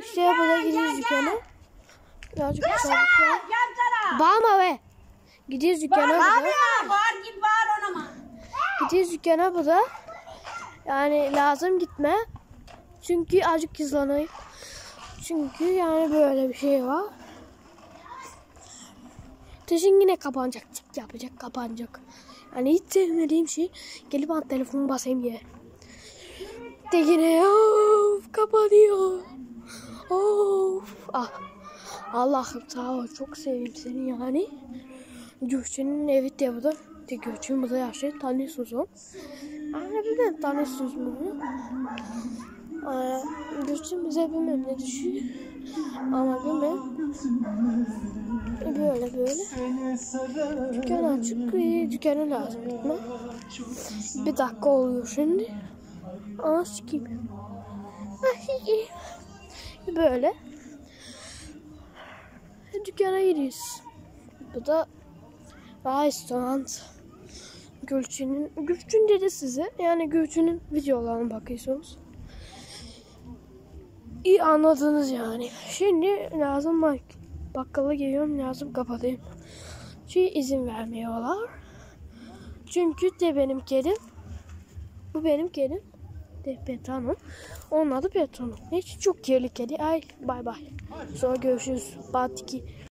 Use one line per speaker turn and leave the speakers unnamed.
İşte burada gidiyoruz dükkana. Birazcık çabuklar. Bağırma be. Gidiyoruz dükkana burada. Gidiyoruz dükkana burada. Yani lazım gitme. Çünkü azıcık hızlanayım. Çünkü yani böyle bir şey var. Taşın yine kapanacak. Tik yapacak, kapanacak. Yani hiç sevmediğim şey gelip an telefonu basayım diye. De yine of kapanıyor. Of. Ah. Allah'ım sağ ol. Çok seveyim seni yani. Gökçe'nin evi de burada. De Gökçe'nin burada yaşıyor. Tanıyorsunuz o. Yani bilmem tanıyorsunuz bunu. Gökçe bize bilmem ne düşüyor. Ama bilmem. Böyle. Dükkan açık. Dükkana lazım gitme. Bir dakika oluyor şimdi. Aa sikeyim. Böyle. Dükkana gidiyoruz. Bu da restoran. Gülçin dedi size. Yani Gülçin'in videolarına bakıyorsunuz. İyi anladınız yani. Şimdi lazım bakkala geliyorum, lazım kapatayım. Çünkü izin vermiyorlar. Çünkü de benim kedim. Bu benim kedim. De Betano. Onun adı Betano. Hiç çok tehlikeli. Ay bay bay. Sonra görüşürüz. Part 2.